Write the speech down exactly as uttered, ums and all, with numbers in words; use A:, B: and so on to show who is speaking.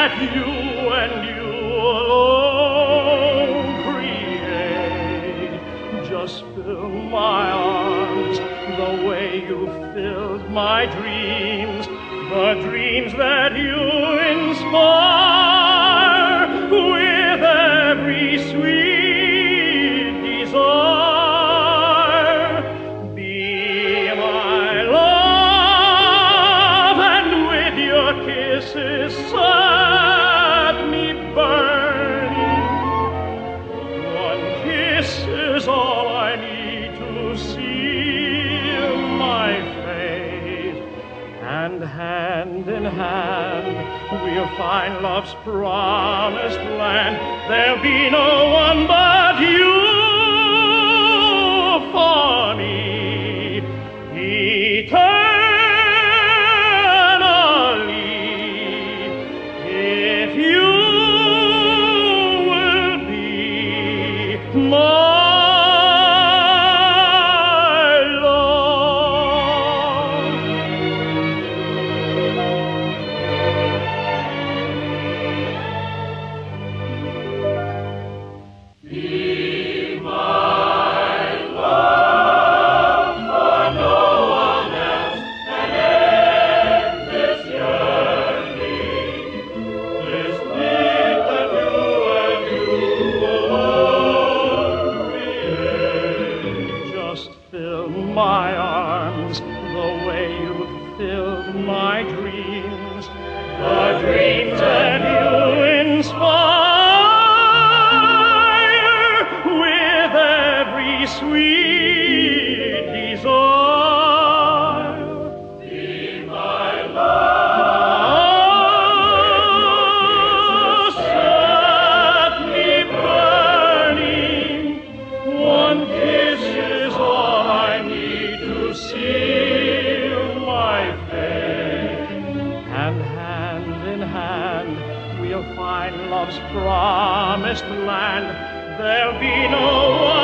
A: that you and you alone create. Just fill my arms the way you filled my dreams, the dreams that you inspire with every sweet desire. Be my love, and with your kisses set me burning. One kiss is all I need to seal my fate, and hand in hand we'll find love's promised land. There'll be no one but you for me eternally, if you will be my my arms the way you filled my dreams, the dreams that you inspire with every sweet desire. Be my love, set me burning. One kiss is all I need to seal my fate, and hand in hand we'll find love's promised land. There'll be no one